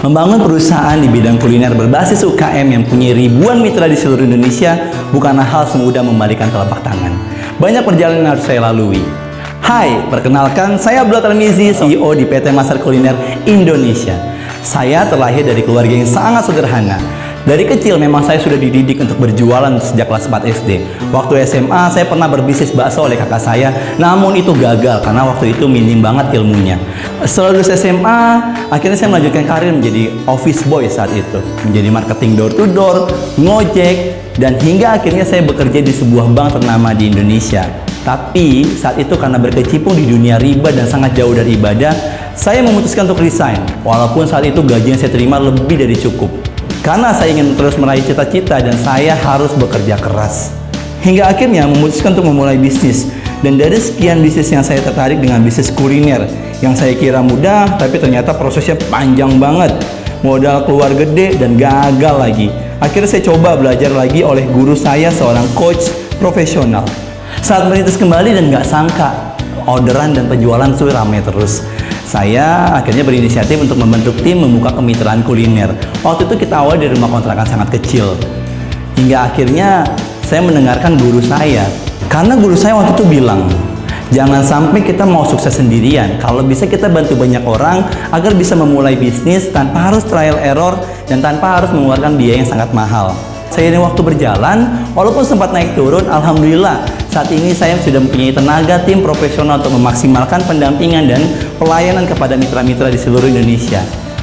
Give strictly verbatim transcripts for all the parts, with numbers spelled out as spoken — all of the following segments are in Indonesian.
Membangun perusahaan di bidang kuliner berbasis U K M yang punya ribuan mitra di seluruh Indonesia bukanlah hal semudah membalikan telapak tangan. Banyak perjalanan yang harus saya lalui. Hai, perkenalkan saya Abdullah Tarmizi, C E O di P T Masar Kuliner Indonesia. Saya terlahir dari keluarga yang sangat sederhana. Dari kecil memang saya sudah dididik untuk berjualan sejak kelas empat S D. Waktu S M A saya pernah berbisnis bakso oleh kakak saya, namun itu gagal karena waktu itu minim banget ilmunya. Setelah lulus S M A, akhirnya saya melanjutkan karir menjadi office boy saat itu, menjadi marketing door to door, ngojek, dan hingga akhirnya saya bekerja di sebuah bank ternama di Indonesia. Tapi saat itu karena berkecimpung di dunia riba dan sangat jauh dari ibadah, saya memutuskan untuk resign, walaupun saat itu gaji yang saya terima lebih dari cukup. Karena saya ingin terus meraih cita-cita dan saya harus bekerja keras. Hingga akhirnya memutuskan untuk memulai bisnis. Dan dari sekian bisnis yang saya tertarik dengan bisnis kuliner, yang saya kira mudah, tapi ternyata prosesnya panjang banget. Modal keluar gede dan gagal lagi. Akhirnya saya coba belajar lagi oleh guru saya, seorang coach profesional. Saat merintis kembali dan gak sangka, orderan dan penjualan tuh ramai terus. Saya akhirnya berinisiatif untuk membentuk tim membuka kemitraan kuliner. Waktu itu kita awal dari rumah kontrakan sangat kecil. Hingga akhirnya saya mendengarkan guru saya. Karena guru saya waktu itu bilang, jangan sampai kita mau sukses sendirian. Kalau bisa kita bantu banyak orang agar bisa memulai bisnis tanpa harus trial error dan tanpa harus mengeluarkan biaya yang sangat mahal. Seiring waktu berjalan, walaupun sempat naik turun, alhamdulillah saat ini saya sudah mempunyai tenaga tim profesional untuk memaksimalkan pendampingan dan pelayanan kepada mitra-mitra di seluruh Indonesia.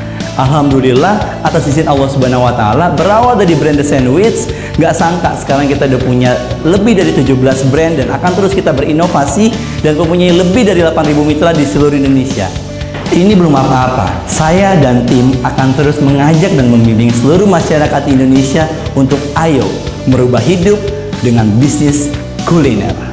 Alhamdulillah atas izin Allah Subhanahu wa taala, berawal dari brand The Sandwich, gak sangka sekarang kita udah punya lebih dari tujuh belas brand dan akan terus kita berinovasi dan mempunyai lebih dari delapan ribu mitra di seluruh Indonesia. Ini belum apa-apa, saya dan tim akan terus mengajak dan membimbing seluruh masyarakat Indonesia untuk ayo merubah hidup dengan bisnis kuliner.